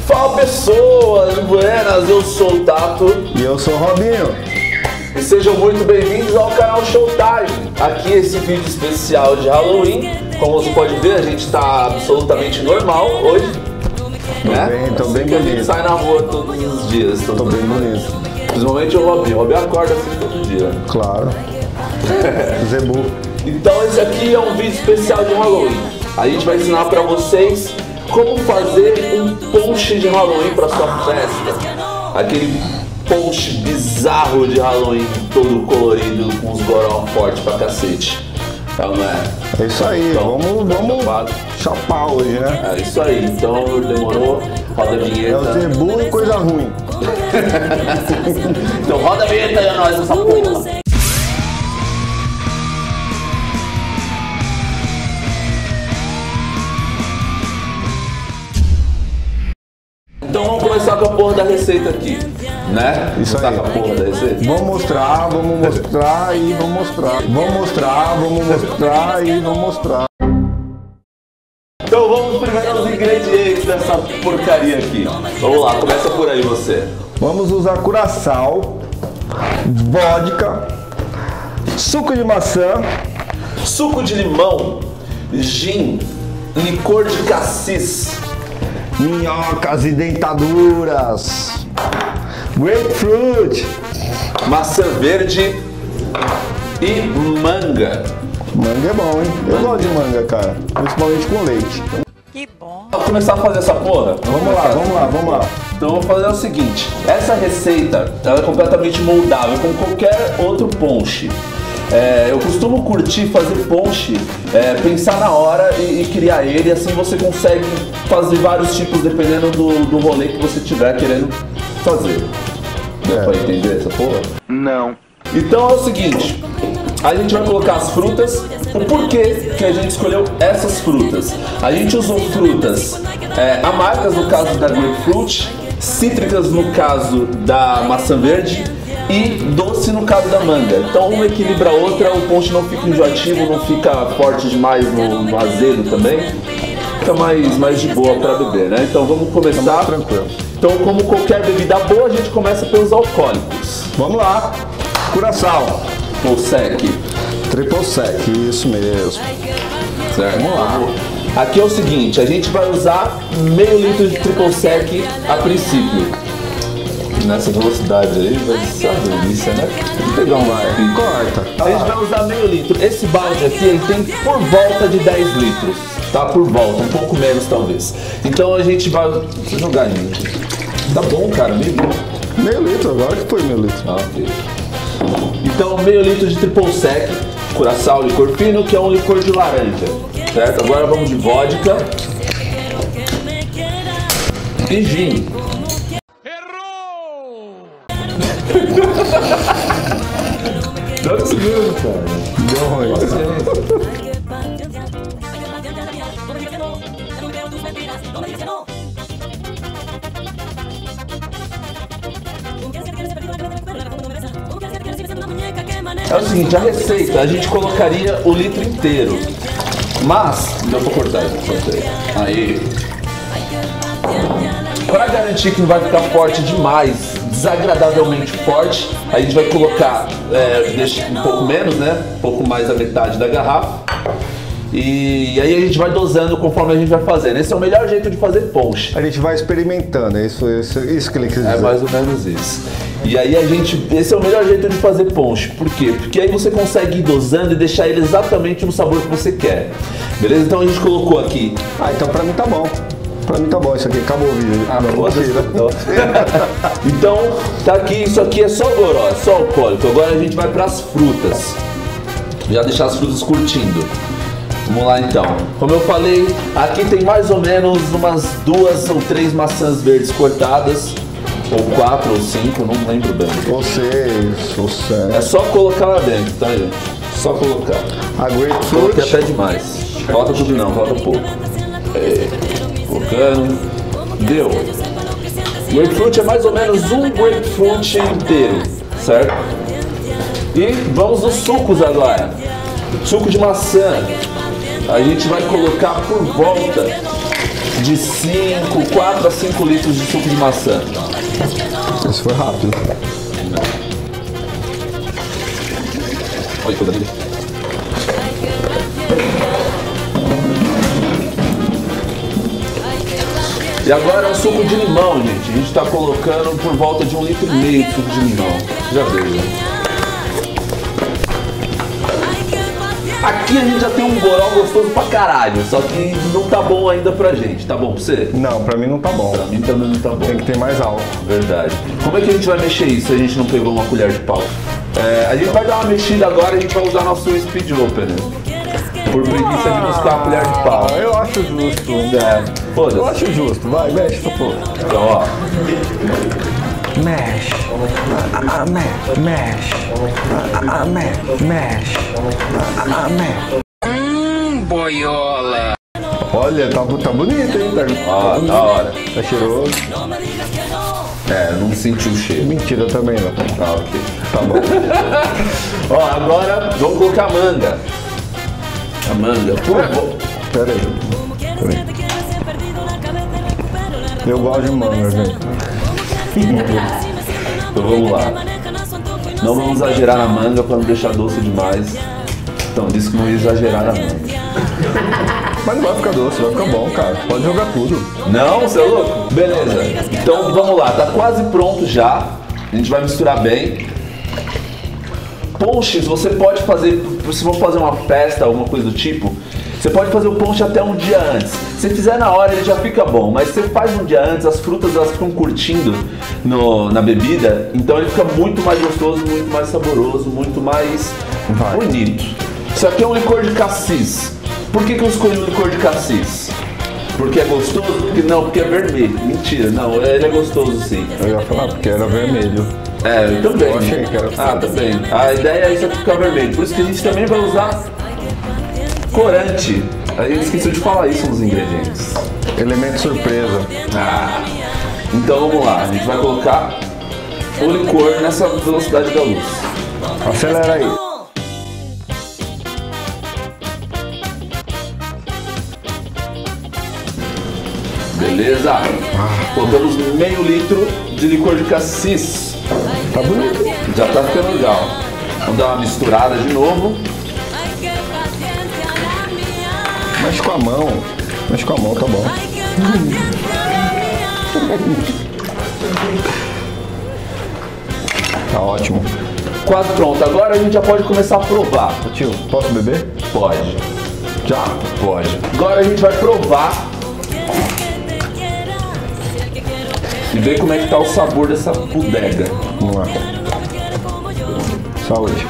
Fala pessoas, buenas, eu sou o Tato. E eu sou o Robinho. E sejam muito bem-vindos ao canal Showtime. Aqui esse vídeo especial de Halloween. Como você pode ver, a gente está absolutamente normal hoje. Tô bem que a gente bonito. sai na rua todos os dias. Tô bem bonito. Principalmente o Robinho. O Robinho acorda assim todo dia. Claro. Zebu. Então esse aqui é um vídeo especial de Halloween. A gente vai ensinar pra vocês como fazer um ponche de Halloween pra sua festa. Aquele ponche bizarro de Halloween, todo colorido, com os goró fortes pra cacete. Então, não é? É isso aí, Então, vamos chapar hoje, né? É isso aí, então demorou, roda a É vinheta. o Zebu e coisa ruim. Então roda a vinheta e é nóis essa porra. Então vamos começar com a porra da receita aqui, né? Isso Começar aí. com a porra da receita. Vamos mostrar e vamos mostrar. Vamos mostrar e vamos mostrar. Então vamos primeiro aos ingredientes dessa porcaria aqui. Vamos lá, começa por aí você. Vamos usar curaçao, vodka, suco de maçã, Suco de limão, gin, licor de cassis, minhocas e dentaduras, grapefruit. maçã verde e manga. Manga é bom, hein? Eu gosto de manga, cara. Principalmente com leite. Que bom. Vamos começar a fazer essa porra? Vamos lá. Então vamos fazer o seguinte, essa receita ela é completamente moldável como qualquer outro ponche. Eu costumo curtir fazer ponche, pensar na hora e criar ele, assim você consegue fazer vários tipos dependendo do rolê que você estiver querendo fazer. Deu pra entender essa porra? Não. Então é o seguinte, a gente vai colocar as frutas. O porquê que a gente escolheu essas frutas? A gente usou frutas amargas no caso da grapefruit, cítricas no caso da maçã verde e doce no caso da manga. Então uma equilibra a outra, o ponche não fica enjoativo, não fica forte demais no azedo também. Fica mais de boa para beber, né? Então vamos começar. Tranquilo. Então como qualquer bebida boa, a gente começa pelos alcoólicos. Vamos lá. Curaçao. Ou sec. Triple sec, isso mesmo. Certo? Vamos lá. Aqui é o seguinte, a gente vai usar meio litro de triple sec a princípio. Nessa velocidade aí vai ser uma delícia, né? Vou pegar um aqui. Corta. A gente vai usar meio litro. Esse balde aqui ele tem por volta de 10 litros. Tá? Por volta, um pouco menos talvez. Então a gente vai... Deixa eu jogar ainda. Tá bom, cara, meio litro. Meio litro, agora que foi meio litro. Ah, ok. Então meio litro de triple sec, curaçao, licor fino, que é um licor de laranja. Certo? Agora vamos de vodka. E gin. Dá isso mesmo, cara. Deu ruim. É o seguinte, a receita, a gente colocaria o litro inteiro. Mas, deu pra cortar isso. Aí. Para garantir que não vai ficar forte demais, desagradavelmente forte, a gente vai colocar deixa um pouco menos, né? Um pouco mais da metade da garrafa. E aí a gente vai dosando conforme a gente vai fazendo. Esse é o melhor jeito de fazer ponche. A gente vai experimentando, é isso que ele quis dizer. É mais ou menos isso. E aí esse é o melhor jeito de fazer ponche. Por quê? Porque aí você consegue ir dosando e deixar ele exatamente no sabor que você quer. Beleza? Então a gente colocou aqui. Ah, então pra mim tá bom. Pra mim tá bom, isso aqui acabou o vídeo. Então, tá aqui, isso aqui é só goró, é só alcoólico. Agora a gente vai pras frutas. Já deixar as frutas curtindo. Vamos lá então. Como eu falei, aqui tem mais ou menos umas 2 ou 3 maçãs verdes cortadas. Ou 4 ou 5, não lembro bem. Você. É só colocar lá dentro, tá, gente? Só colocar. A Coloquei grapefruit. até demais. Falta tudo não, falta pouco. Colocando. Deu. Grapefruit é mais ou menos um grapefruit inteiro, certo? E vamos nos sucos agora. Suco de maçã. A gente vai colocar por volta de 4 a 5 litros de suco de maçã. Isso foi rápido. Olha que coisa linda. E agora é o suco de limão, gente. A gente está colocando por volta de 1,5 litro de suco de limão. Já veio. Aqui a gente já tem um goró gostoso pra caralho, só que não tá bom ainda pra gente. Tá bom pra você? Não, pra mim não tá bom. Pra mim também não tá bom. Tem que ter mais álcool. Verdade. Como é que a gente vai mexer isso se a gente não pegou uma colher de pau? A gente vai dar uma mexida agora e a gente vai usar nosso speed opener. Por preguiça de buscar a colher de pau. Eu acho justo. Foda-se. Eu acho justo. Vai, mexe essa porra. Então, ó. Mexe. Mexe. Mexe. Boiola. Olha, tá bonito, hein? Ó, da hora. Tá cheiroso. Não senti o cheiro. Mentira também não. Tá, ok. Tá bom. Ó, agora vamos colocar a manga. A manga. Pera aí. Eu gosto de manga, gente. Então vamos lá. Não vamos exagerar na manga para não deixar doce demais. Então, disse que não ia exagerar na manga. Mas não vai ficar doce, vai ficar bom, cara. Pode jogar tudo. Não, você é louco? Beleza. Então vamos lá, tá quase pronto já. A gente vai misturar bem. Ponches, você pode fazer, se for fazer uma festa, alguma coisa do tipo, você pode fazer o ponche até um dia antes. Se fizer na hora, ele já fica bom, mas você faz um dia antes, as frutas elas ficam curtindo na bebida, então ele fica muito mais gostoso, muito mais saboroso, muito mais bonito. Isso aqui é um licor de cassis. Por que eu escolhi o licor de cassis? Porque é gostoso? Porque é vermelho. Mentira, não, ele é gostoso sim. Eu ia falar porque era vermelho. Eu também. Eu achei que era. Também. A ideia é isso aqui ficar vermelho. Por isso que a gente também vai usar corante. Aí eu esqueci de falar isso nos ingredientes. Elemento surpresa. Então vamos lá, a gente vai colocar o licor nessa velocidade da luz. Acelera aí. Beleza? Colocamos meio litro de licor de cassis. Tá bonito. Já tá ficando legal. Vamos dar uma misturada de novo. Mexe com a mão. Mexe com a mão, tá bom. Tá ótimo. Quase pronto. Agora a gente já pode começar a provar. Tio, posso beber? Pode. Já? Pode. Agora a gente vai provar e ver como é que tá o sabor dessa bodega. Vamos lá. Saúde.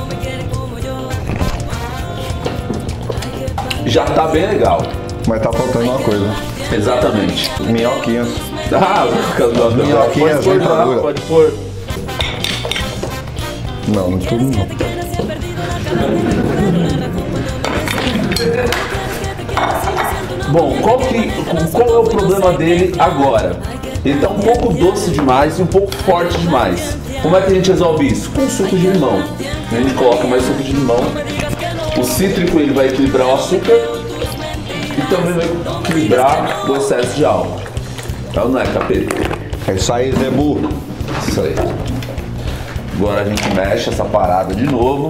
Já tá bem legal. Mas tá faltando uma coisa. Exatamente. Minhoquinhas. pode Minhoquinhas, pôr lá, dentadura. pode pôr. Não tudo não. Bom, qual é o problema dele agora? Ele tá um pouco doce demais e um pouco forte demais. Como é que a gente resolve isso? Com suco de limão. A gente coloca mais suco de limão. O cítrico ele vai equilibrar o açúcar e também vai equilibrar o excesso de álcool. Então não é, capeta? É isso aí, Zebu. Isso aí. Agora a gente mexe essa parada de novo.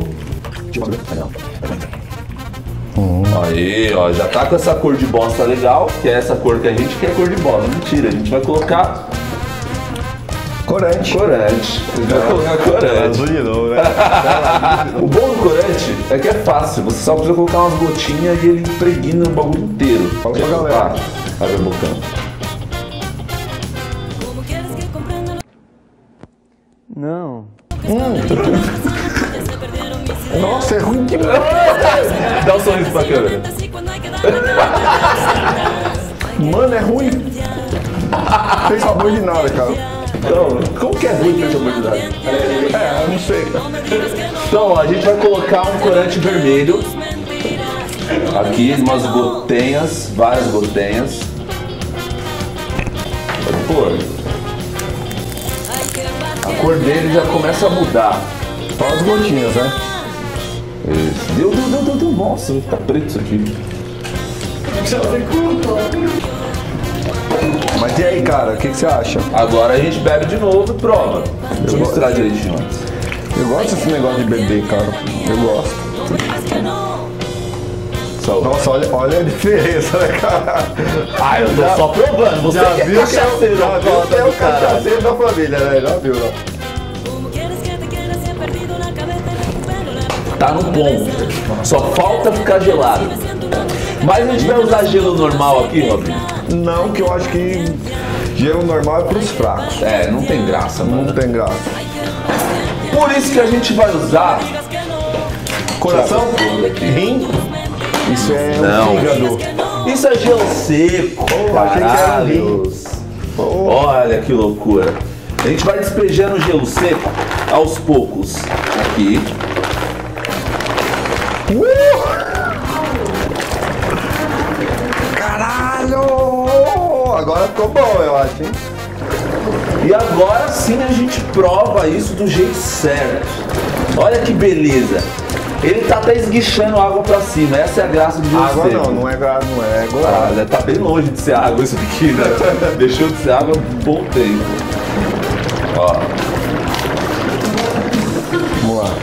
Aí, ó, já tá com essa cor de bosta legal, que é essa cor que a gente quer, cor de bosta. Mentira, a gente vai colocar corante. Corante. A gente vai colocar corante. Azul de novo, né? O bom do corante é que é fácil, você só precisa colocar umas gotinhas e ele impregna o bagulho inteiro. Fala pra galera. Abre a bocão. Não. Nossa, é ruim demais. Dá um sorriso pra câmera. Mano, é ruim. Não tem sabor de nada, cara. Então, como que é ruim pra essa oportunidade? Eu não sei, cara. Então, ó, a gente vai colocar um corante vermelho. Aqui, umas gotenhas, várias gotenhas. Pode pôr. A cor dele já começa a mudar. Só as gotinhas, né? Isso. Deu. Nossa, vai ficar preto isso aqui. Mas e aí, cara, o que você acha? Agora a gente bebe de novo e prova. Deixa eu mostrar direitinho antes. Eu gosto desse negócio de beber, cara. Eu gosto. Saúde. Nossa, olha a diferença, né, cara? Ah, eu tô só provando. Você Já que é viu que cachaceiro, já viu que é o cachaceiro da família, né? Já viu, né? Tá no ponto. Só falta ficar gelado. Mas a gente vai usar gelo normal aqui, Robinho? Não, que eu acho que gelo normal é pros fracos. É, não tem graça, mano. Não tem graça. Por isso que a gente vai usar Coração? aqui. Rim? Isso é Não. um fígado. Isso é gelo seco. achei que era Caralho. Olha que loucura. A gente vai despejando o gelo seco aos poucos. Aqui. Caralho! Agora ficou bom, eu acho, hein? E agora sim a gente prova isso do jeito certo. Olha que beleza. Ele tá até esguichando água pra cima. Essa é a graça do gelo Água seco. não é água. Ah, tá bem longe de ser água isso aqui, né? Deixou de ser água um bom tempo. Ó. Vamos lá.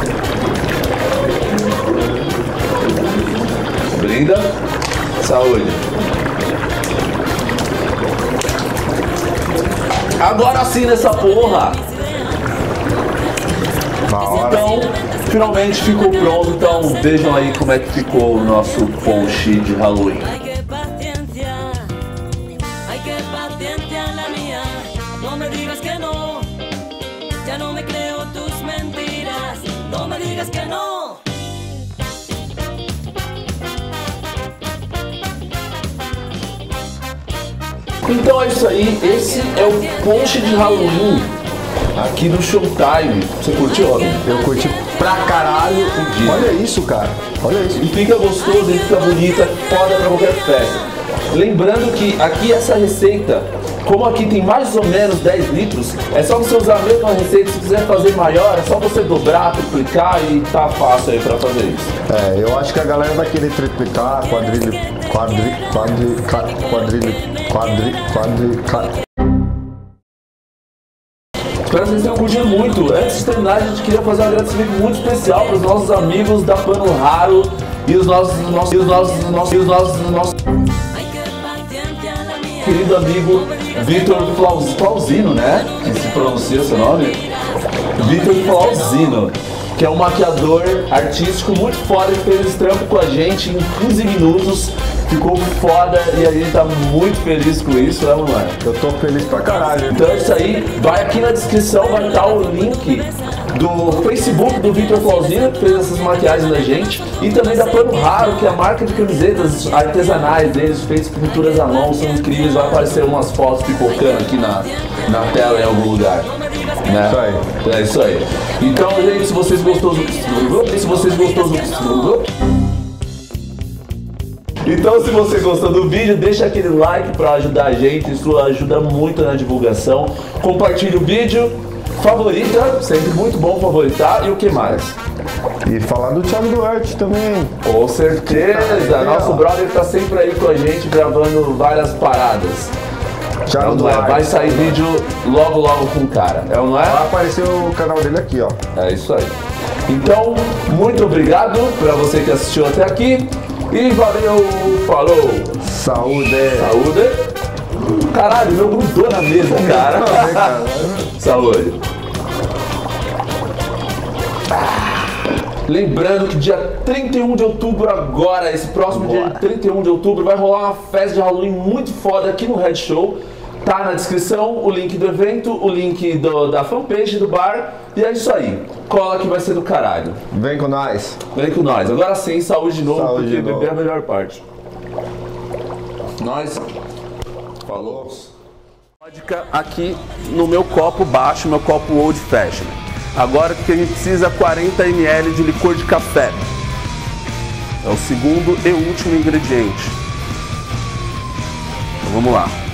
Brinda. Saúde. Agora sim nessa porra. Na hora. Então, finalmente ficou pronto. Então, vejam aí como é que ficou o nosso ponche de Halloween. Hay que paciencia la mía. No me digas que no. Ya no me creo tus mentiras. No me digas que no. Então é isso aí. Esse é o ponche de Halloween aqui no Showtime. Você curtiu, Robin? Eu curti pra caralho. Olha isso, cara. Olha isso. E fica gostoso, e fica bonito, é foda pra qualquer festa. Lembrando que aqui essa receita, como aqui tem mais ou menos 10 litros, é só você usar a mesma receita. Se quiser fazer maior, é só você dobrar, triplicar e tá fácil aí pra fazer isso. É, eu acho que a galera vai querer triplicar, Espero que vocês tenham curtido muito. Antes de terminar, a gente queria fazer um agradecimento muito especial para os nossos amigos da Pano Raro e os nossos Hay que paciencia la mía. querido amigo Vitor Flauzino, né? Que se pronuncia seu nome? Vitor Flauzino, que é um maquiador artístico muito foda, que fez esse trampo com a gente em 15 minutos. Ficou foda e a gente tá muito feliz com isso, né, mano? Eu tô feliz pra caralho. Então é isso aí, vai aqui na descrição, vai estar o link do Facebook do Vitor Flauzino, que fez essas maquiagens da gente, e também da Pano Raro, que é a marca de camisetas artesanais deles, feitas pinturas à mão, são incríveis. Vai aparecer umas fotos pipocando aqui na tela em algum lugar. Né? Isso aí. É isso aí. Então, gente, se vocês gostou do Então, se você gostou do vídeo, deixa aquele like para ajudar a gente, isso ajuda muito na divulgação. Compartilhe o vídeo, favorita, sempre muito bom favoritar, e o que mais? E falar do Thiago Duarte também. Com certeza, nosso brother tá sempre aí com a gente gravando várias paradas. Thiago Não é? Duarte. Vai sair vídeo logo com o cara, é ou não é? Vai aparecer o canal dele aqui, ó. É isso aí. Então, muito obrigado para você que assistiu até aqui. E valeu, falou! Saúde! Saúde! Caralho, meu grudou na mesa, cara! Saúde! Lembrando que dia 31 de outubro agora, esse próximo dia 31 de outubro, vai rolar uma festa de Halloween muito foda aqui no Red Show. Tá na descrição o link do evento, o link da fanpage do bar. E é isso aí. Cola que vai ser do caralho. Vem com nós. Vem com nós. Agora sim, saúde de novo, Saúde porque de novo. beber é a melhor parte. Nós. Falou. Vodka aqui no meu copo baixo, meu copo Old Fashion. Agora o que a gente precisa? 40 ml de licor de café. É o segundo e último ingrediente. Então, vamos lá.